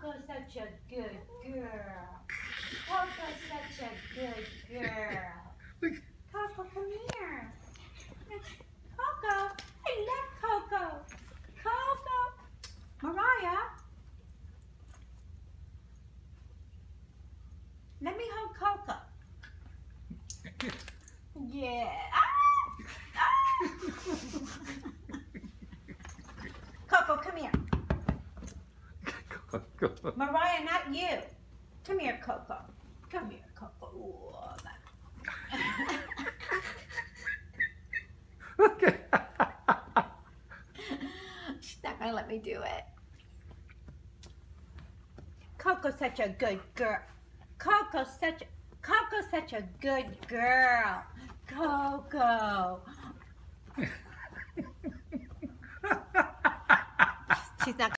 Coco's such a good girl. Coco's such a good girl. Coco, come here. Coco, I love Coco. Coco. Mariah. Let me hold Coco. Yeah. Coco, come here. Mariah, not you. Come here, Coco. Come here, Coco. Ooh, Okay. she's not gonna let me do it. Coco's such a good girl. Coco's such a good girl. Coco. She's not